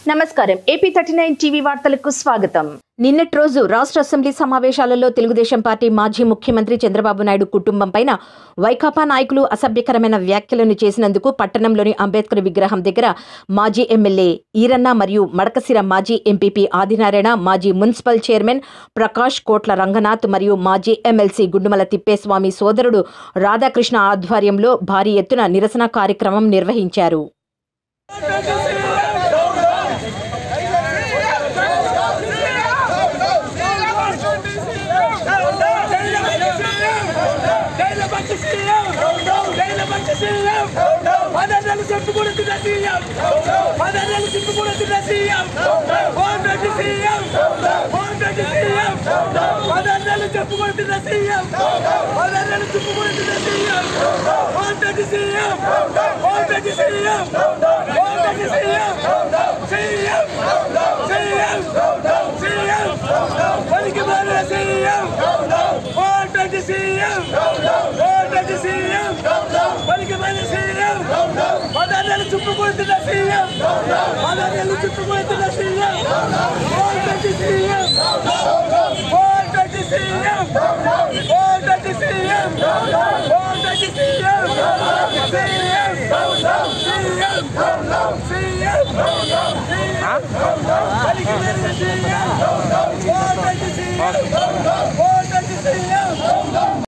నమస్కారం AP 39 TV వార్తలకు స్వాగతం. నిన్నటి రోజు రాష్ట్ర అసెంబ్లీ సమావేశాలలో తెలుగుదేశం పార్టీ మాజీ ముఖ్యమంత్రి చంద్రబాబు నాయుడు కుటుంబం పైన వైకాపా నాయకులు అసభ్యకరమైన వ్యాఖ్యలను చేసినందుకు పట్టణంలోని అంబేద్కర్ విగ్రహం దగ్గర మాజీ ఎమ్మెల్యే ఈరన్న మరియు మడకశ మాజీ ఎంపీపీ ఆదినారాయణ, మాజీ మున్సిపల్ చైర్మన్ ప్రకాష్ కోట్ల రంగనాథ్ మరియు మాజీ ఎమ్మెల్సీ గుండుమల తిప్పేస్వామి సోదరుడు రాధాకృష్ణ ఆధ్వర్యంలో భారీ ఎత్తున నిరసన కార్యక్రమం నిర్వహించారు.